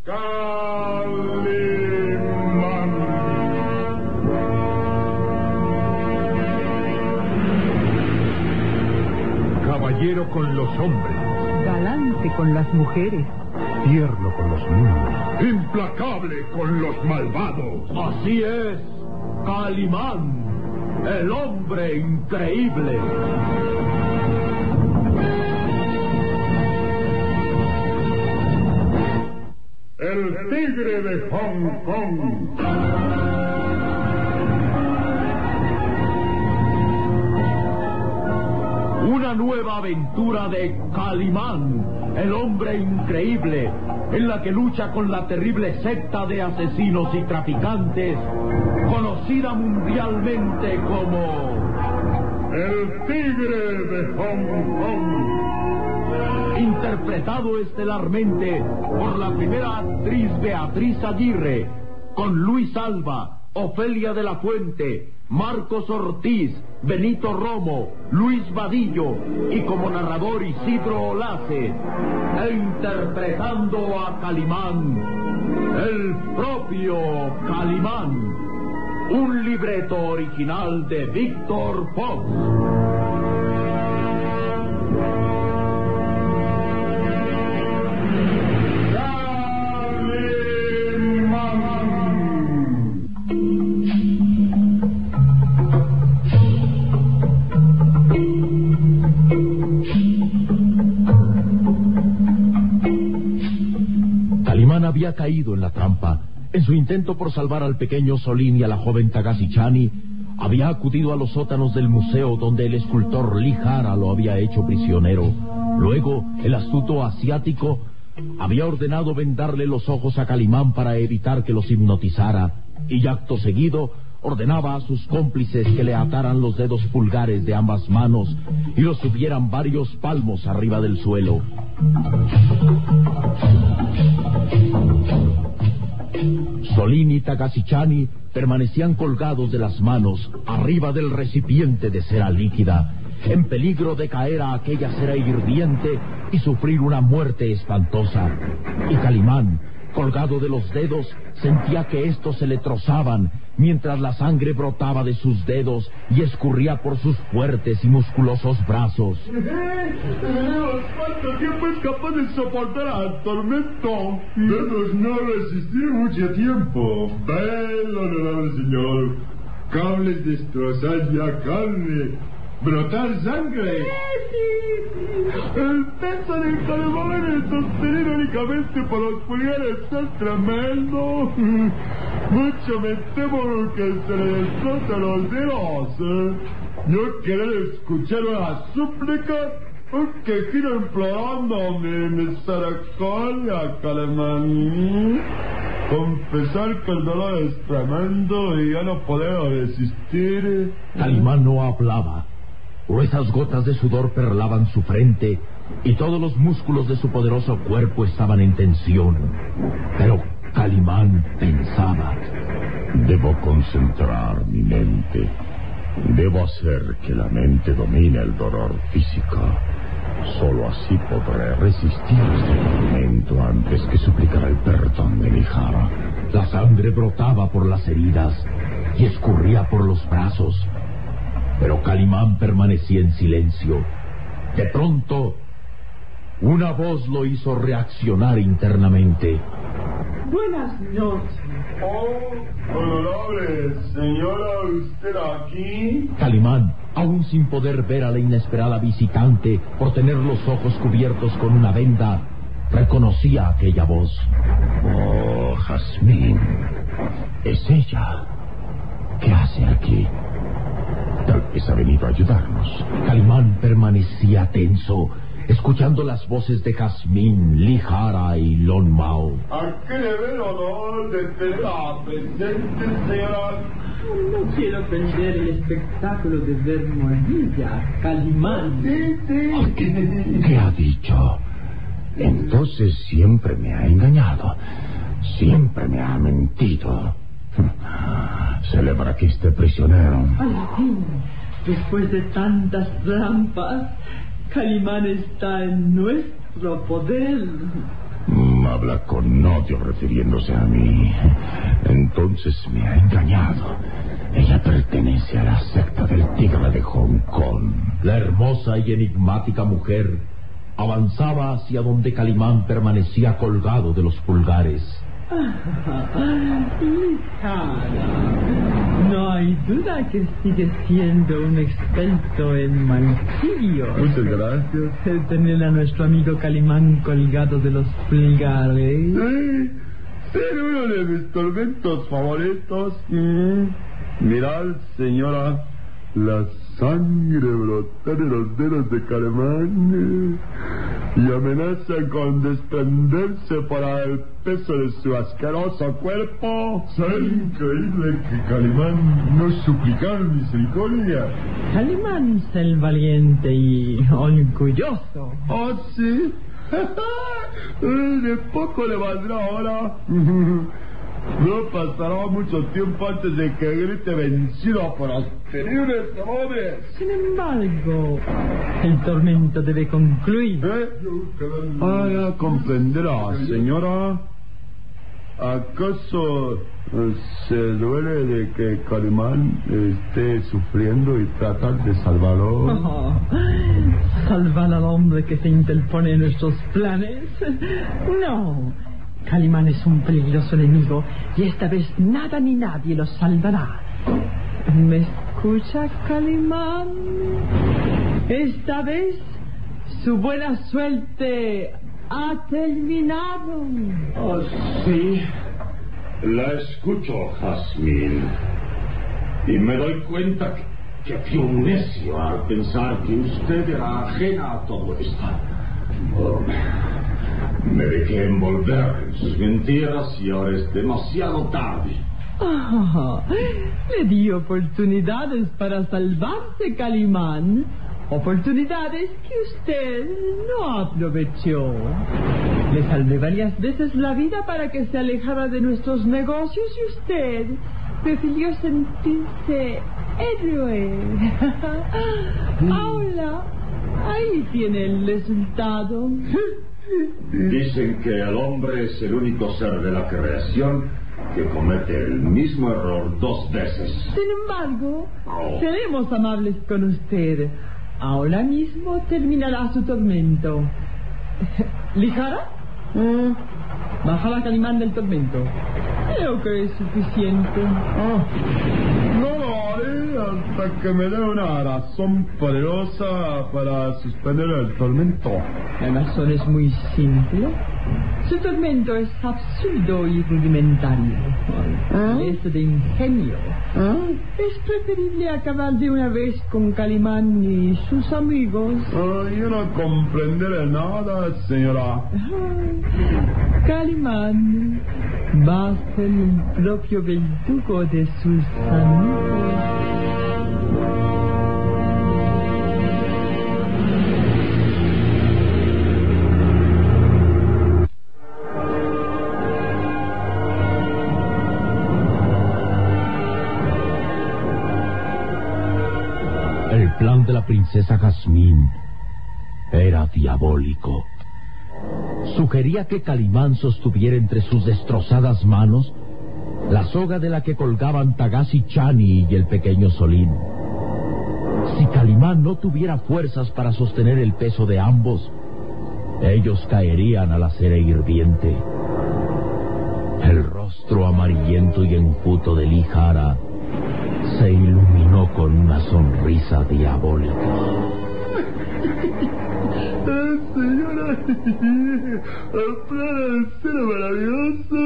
Calimán. Caballero con los hombres, galante con las mujeres, tierno con los niños, Implacable con los malvados. Así es, Calimán, el hombre increíble. El tigre de Hong Kong. Una nueva aventura de Calimán, el hombre increíble, en la que lucha con la terrible secta de asesinos y traficantes, conocida mundialmente como El tigre de Hong Kong. interpretado estelarmente por la primera actriz Beatriz Aguirre, con Luis Alba, Ofelia de la Fuente, Marcos Ortiz, Benito Romo, Luis Vadillo y como narrador Isidro Olace, e interpretando a Calimán, el propio Calimán, un libreto original de Víctor Fox. Calimán había caído en la trampa. En su intento por salvar al pequeño Solín y a la joven Tagasichani, había acudido a los sótanos del museo donde el escultor Lee Hara lo había hecho prisionero. Luego, el astuto asiático había ordenado vendarle los ojos a Calimán para evitar que los hipnotizara, y acto seguido ordenaba a sus cómplices que le ataran los dedos pulgares de ambas manos y los subieran varios palmos arriba del suelo. Solín y Tagasichani permanecían colgados de las manos arriba del recipiente de cera líquida, en peligro de caer a aquella cera hirviente y sufrir una muerte espantosa. Y Calimán, colgado de los dedos, sentía que estos se le trozaban, mientras la sangre brotaba de sus dedos y escurría por sus fuertes y musculosos brazos. ¿Cuánto tiempo es capaz de soportar al tormento? Debemos no resistir mucho tiempo. Ven, honorable señor. Cables destrozar ya carne. Brotar sangre. El peso del Calimán sostenido únicamente por los pulgares es tremendo. Mucho me temo que se le destrozan los dedos. Yo querer escuchar una súplica, un quejido implorándome misericordia, Calimán. Confesar que el dolor es tremendo y ya no poder resistir. Calimán no hablaba. Gruesas gotas de sudor perlaban su frente y todos los músculos de su poderoso cuerpo estaban en tensión. Pero Calimán pensaba: debo concentrar mi mente. Debo hacer que la mente domine el dolor físico. Solo así podré resistir este tormento antes que suplicar el perdón de mi Hara. La sangre brotaba por las heridas y escurría por los brazos. Pero Calimán permanecía en silencio. De pronto, una voz lo hizo reaccionar internamente. Buenas noches. Oh, honorable señora, ¿usted aquí? Calimán, aún sin poder ver a la inesperada visitante por tener los ojos cubiertos con una venda, reconocía aquella voz. Oh, Jazmín. Es ella. ¿Qué hace aquí? Tal vez ha venido a ayudarnos. Calimán permanecía tenso, escuchando las voces de Jazmín, Lee Hara y Lon Mao. ¿A qué le ve el honor de tenerla presente, señora? No quiero perder el espectáculo de ver morir a Calimán. ¿Qué ha dicho? Entonces siempre me ha engañado. Siempre me ha mentido. Celebra que esté prisionero. Al fin, después de tantas trampas, Calimán está en nuestro poder. habla con odio refiriéndose a mí. Entonces me ha engañado. Ella pertenece a la secta del Tigre de Hong Kong. La hermosa y enigmática mujer avanzaba hacia donde Calimán permanecía colgado de los pulgares. No hay duda que sigue siendo un experto en martirio. Muchas gracias. Tener a nuestro amigo Calimán colgado de los pulgares. Sí, ser uno de mis tormentos favoritos. Mirad, señora, la sangre brota de los dedos de Calimán y amenaza con desprenderse para el peso de su asqueroso cuerpo. Es increíble que Calimán no suplicara misericordia. Calimán es el valiente y orgulloso. ¿Oh, sí? De poco le valdrá ahora. No pasará mucho tiempo antes de que grite vencido por los terribles temores. Sin embargo, el tormento debe concluir. Ahora comprenderá, señora. ¿Acaso se duele de que Calimán esté sufriendo y tratar de salvarlo? ¿Salvar al hombre que se interpone en nuestros planes? No. Calimán es un peligroso enemigo y esta vez nada ni nadie lo salvará. ¿Me escucha, Calimán? Esta vez su buena suerte ha terminado. Oh, sí. La escucho, Jazmín. Y me doy cuenta que fui un necio al pensar que usted era ajena a todo esto. Oh, me dejé envolver en sus mentiras y ahora es demasiado tarde. Le di oportunidades para salvarse, Calimán. Oportunidades que usted no aprovechó. Le salvé varias veces la vida para que se alejara de nuestros negocios y usted prefirió sentirse héroe. Ahora, ahí tiene el resultado. Dicen que el hombre es el único ser de la creación que comete el mismo error 2 veces. Sin embargo, seremos amables con usted. Ahora mismo terminará su tormento. ¿Lijara? Baja la Calimán del tormento. Creo que es suficiente. No lo haré hasta que me dé una razón poderosa para suspender el tormento. La razón es muy simple. Su tormento es absurdo y rudimentario. Es de ingenio. Es preferible acabar de una vez con Calimán y sus amigos. Yo no comprenderé nada, señora. Calimán va a ser el propio verdugo de sus amigos. El plan de la princesa Jazmín era diabólico. Sugería que Calimán sostuviera entre sus destrozadas manos la soga de la que colgaban Tagasi Chani y el pequeño Solín. Si Calimán no tuviera fuerzas para sostener el peso de ambos, ellos caerían a la cera hirviente. El rostro amarillento y enjuto de Lijara se iluminó con una sonrisa diabólica. Señora, el plan será maravilloso.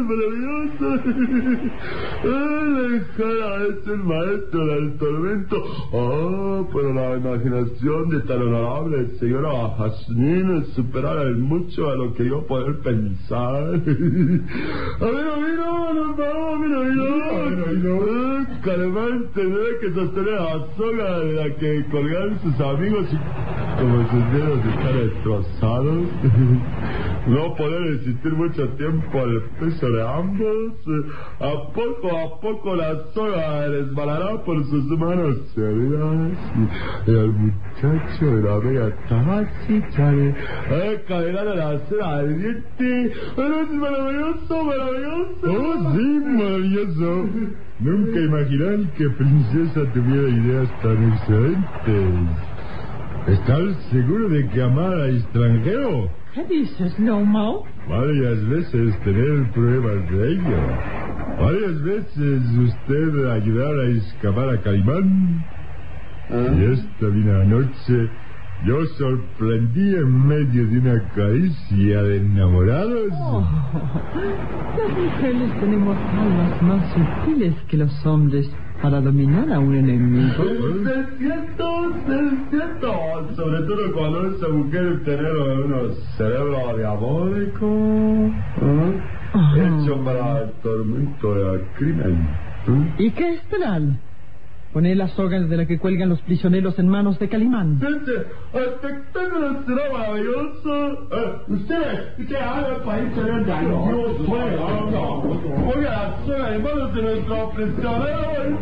Lijara es el maestro del tormento. Pero la imaginación de tan honorable señora Jazmín superará mucho a lo que yo poder pensar. Nos vamos, mira. Calimán tendrá que sostener la soga de la que colgaron sus amigos y, como sus dedos están destrozados, no poder resistir mucho tiempo al peso de ambos. A poco la soga resbalará por sus manos heridas y el muchacho de la bella Tagashi-chan caerá de la cera ardiente. Pero es maravilloso, maravilloso. Oh, sí, maravilloso. Nunca imaginan que Princesa tuviera ideas tan excelentes. ¿Estás seguro de que amar a extranjero? ¿Qué dices, Lomao? Varias veces tener pruebas de ello. Varias veces usted ayudar a escapar a Calimán. Y esta misma noche yo sorprendí en medio de una caricia de enamorados. Oh, las mujeres tenemos almas más sutiles que los hombres para dominar a un enemigo. Es cierto. Sobre todo cuando esa mujer tiene un cerebro diabólico, hecho para el tormento del crimen. ¿Y qué esperan? Poner las sogas de la que cuelgan los prisioneros en manos de Calimán. Espectáculo será maravilloso. Usted haga el país será grandioso. Oiga, la soga en manos de nuestro prisionero.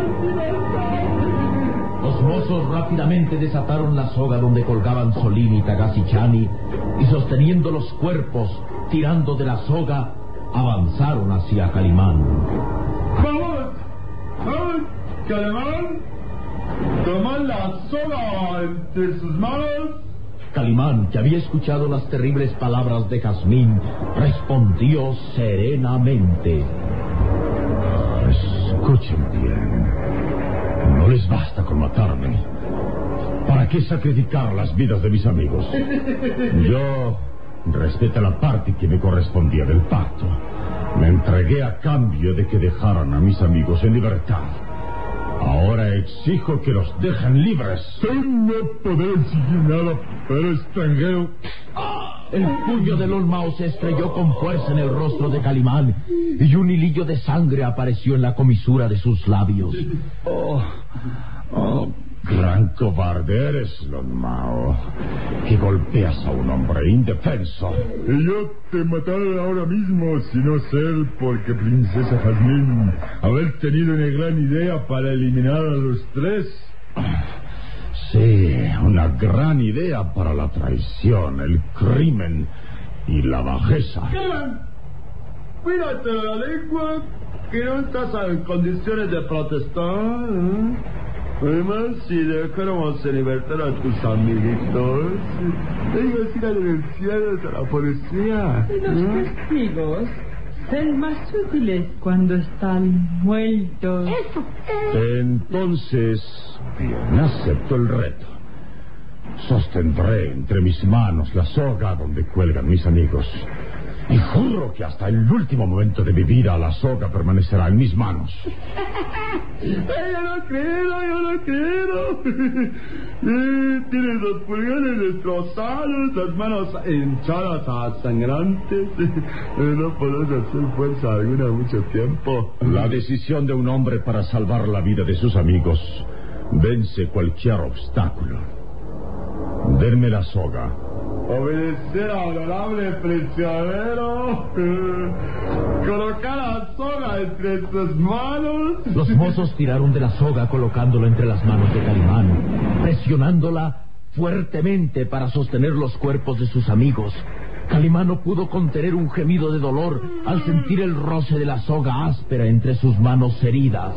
Los mozos rápidamente desataron la soga donde colgaban Solín y Tagashi-chan y sosteniendo los cuerpos, tirando de la soga, avanzaron hacia Calimán. ¡Vamos! Calimán, tomad la soga entre sus manos. Calimán, que había escuchado las terribles palabras de Jazmín, respondió serenamente. Escuchen bien. No les basta con matarme. ¿Para qué sacrificar las vidas de mis amigos? Yo respeté la parte que me correspondía del pacto. Me entregué a cambio de que dejaran a mis amigos en libertad. Ahora exijo que los dejen libres. No podré exigir nada, pero extranjero. El puño de Lon Mao se estrelló con fuerza en el rostro de Calimán y un hilillo de sangre apareció en la comisura de sus labios. Gran cobarde eres, Lon Mao, que golpeas a un hombre indefenso. Y yo te mataré ahora mismo, si no ser porque Princesa Jazmín haber tenido una gran idea para eliminar a los tres. Sí, una gran idea para la traición, el crimen y la bajeza. Cuídate de la lengua, que no estás en condiciones de protestar. Además, si dejáramos en libertad a tus amiguitos, ellos irán denunciados a la policía. Y los testigos son más útiles cuando están muertos. Entonces, bien, acepto el reto. Sostendré entre mis manos la soga donde cuelgan mis amigos. Y juro que hasta el último momento de mi vida la soga permanecerá en mis manos. Yo no creo. Tienes los pulgares destrozados, las manos hinchadas, sangrantes. No podrás hacer fuerza alguna mucho tiempo. La decisión de un hombre para salvar la vida de sus amigos vence cualquier obstáculo. Denme la soga. Obedecer a honorable prisionero. Colocar la soga entre sus manos. Los mozos tiraron de la soga colocándola entre las manos de Calimán, presionándola fuertemente para sostener los cuerpos de sus amigos. Calimán no pudo contener un gemido de dolor al sentir el roce de la soga áspera entre sus manos heridas.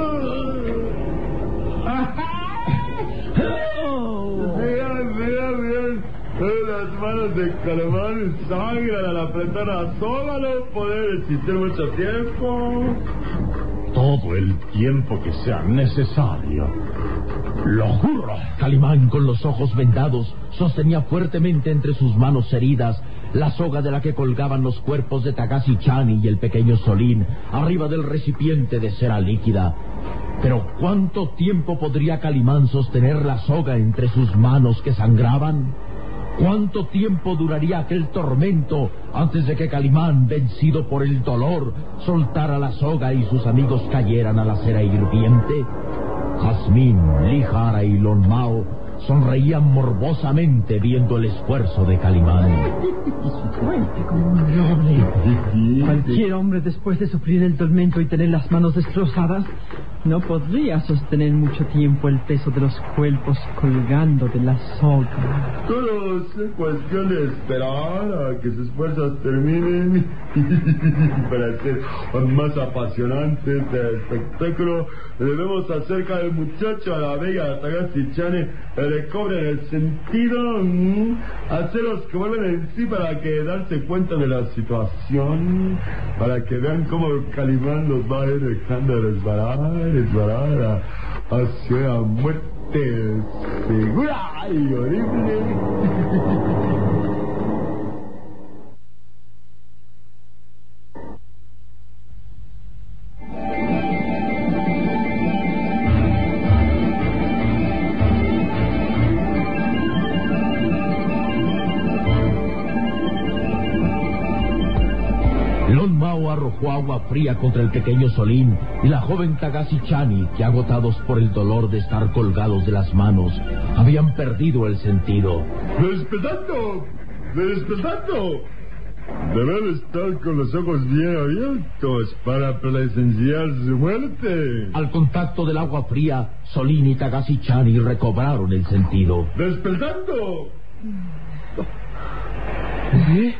Las manos de Calimán sangran al apretar la soga, no poder resistir mucho tiempo. Todo el tiempo que sea necesario. Lo juro. Calimán, con los ojos vendados, sostenía fuertemente entre sus manos heridas la soga de la que colgaban los cuerpos de Tagashi-chan y el pequeño Solín arriba del recipiente de cera líquida. Pero ¿cuánto tiempo podría Calimán sostener la soga entre sus manos que sangraban? ¿Cuánto tiempo duraría aquel tormento antes de que Calimán, vencido por el dolor, soltara la soga y sus amigos cayeran a la cera hirviente? Jazmín, Lijara y Lon Mao sonreían morbosamente viendo el esfuerzo de Calimán. Fuerte como un roble. Cualquier hombre, después de sufrir el tormento y tener las manos destrozadas, no podría sostener mucho tiempo el peso de los cuerpos colgando de la soga. Todo es cuestión de esperar a que sus fuerzas terminen para hacer más apasionante este espectáculo. Debemos acerca del muchacho a la bella Tagashi Chani, recobren el sentido, hacerlos que vuelvan en sí para que darse cuenta de la situación, para que vean cómo Calimán los va a ir dejando resbalar hacia la muerte segura y horrible. Lon Mao arrojó agua fría contra el pequeño Solín y la joven Tagashi Chani, que agotados por el dolor de estar colgados de las manos, habían perdido el sentido. ¡Despertando! Deben estar con los ojos bien abiertos para presenciar su muerte. Al contacto del agua fría, Solín y Tagashi Chani recobraron el sentido. ¡Despertando! ¿Qué?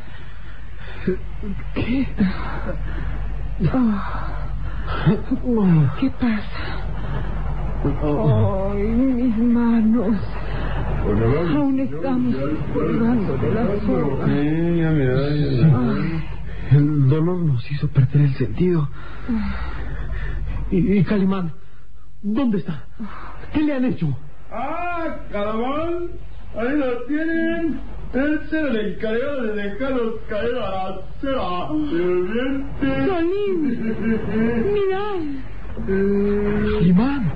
¿Qué pasa? ¡Ay, mis manos! Aún estamos colgando de la soga. El dolor nos hizo perder el sentido. ¿Y Calimán? ¿Dónde está? ¿Qué le han hecho? Calimán, ahí lo tienen. Él será el encargado de dejarlos caer a la cera hirviente. ¡Solín! ¡Mirad! ¡Calimán!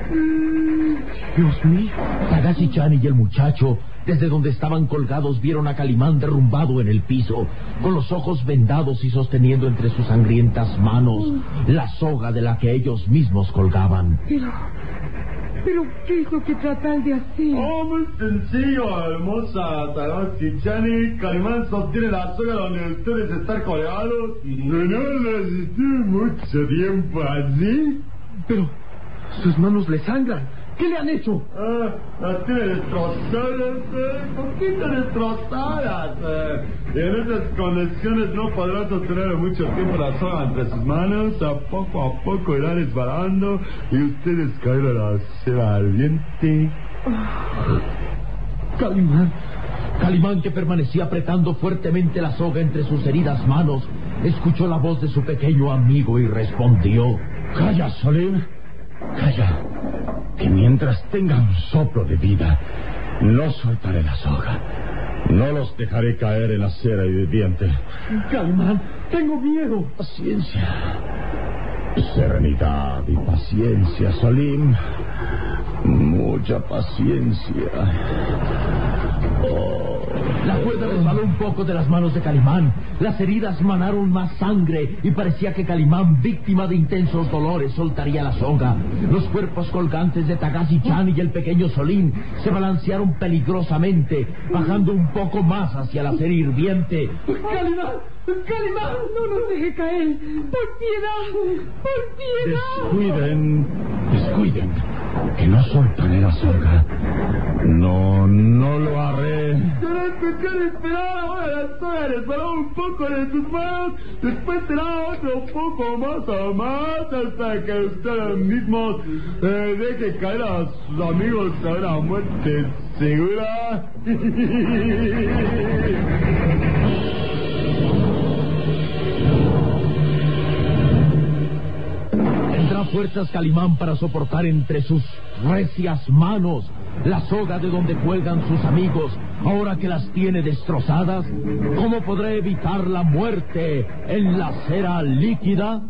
Dios mío. Tagashi Chani y el muchacho, desde donde estaban colgados, vieron a Calimán derrumbado en el piso, con los ojos vendados y sosteniendo entre sus sangrientas manos la soga de la que ellos mismos colgaban. ¿Pero qué es lo que tratan de hacer? Muy sencillo, hermosa Tagashi Chani. Calimán sostiene la soga donde ustedes están colgados. No resistir mucho tiempo así. Pero sus manos le sangran. ¿Qué le han hecho? Las tiene destrozadas, poquito destrozadas. Y en esas condiciones no podrá sostener mucho tiempo la soga entre sus manos. A poco irá resbalando y ustedes caerán a la cera ardiente. Calimán, que permanecía apretando fuertemente la soga entre sus heridas manos, escuchó la voz de su pequeño amigo y respondió: Calla, Solín, calla, que mientras tenga un soplo de vida, no soltaré la soga. No los dejaré caer en la cera hirviente. Calimán, tengo miedo. Paciencia, serenidad y paciencia, Solín. Mucha paciencia. La cuerda resbaló un poco de las manos de Calimán. Las heridas manaron más sangre y parecía que Calimán, víctima de intensos dolores, soltaría la soga. Los cuerpos colgantes de Tagashi Chani y el pequeño Solín se balancearon peligrosamente, bajando un poco más hacia la cera hirviente. ¡Calimán! ¡Calimán! ¡No nos deje caer! ¡Por piedad! Descuiden, que no soltaré la soga. No lo haré. Será cuestión de esperar ahora la soga resbaló un poco de sus manos. Después será otro poco más hasta que ustedes mismos dejen caer a sus amigos a una muerte segura. Tendrá fuerzas Calimán para soportar entre sus recias manos la soga de donde cuelgan sus amigos, ahora que las tiene destrozadas. ¿Cómo podrá evitar la muerte en la cera líquida?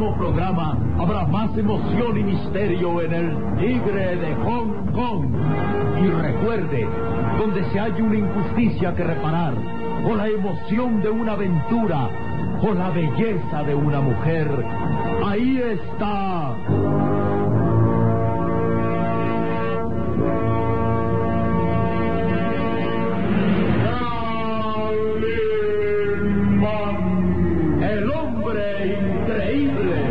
próximo programa habrá más emoción y misterio en el Tigre de Hong Kong. Y recuerde, donde se haya una injusticia que reparar, o la emoción de una aventura, o la belleza de una mujer, ahí está. El hombre increíble.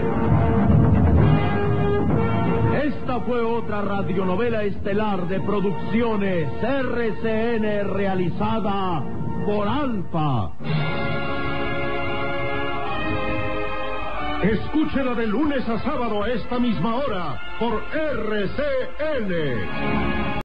Esta fue otra radionovela estelar de Producciones RCN realizada por Alfa. Escúchela de lunes a sábado a esta misma hora por RCN.